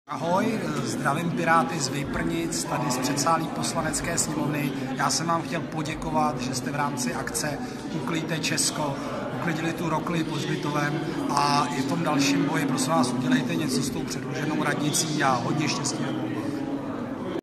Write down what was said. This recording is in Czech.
Ahoj, zdravím Piráty z Vejprnic, tady z předsálí Poslanecké sněmovny. Já jsem vám chtěl poděkovat, že jste v rámci akce Uklidte Česko uklidili tu rokli pod Hřbitovem a i v tom dalším boji, prosím vás, udělejte něco s tou předloženou radnicí a hodně štěstí.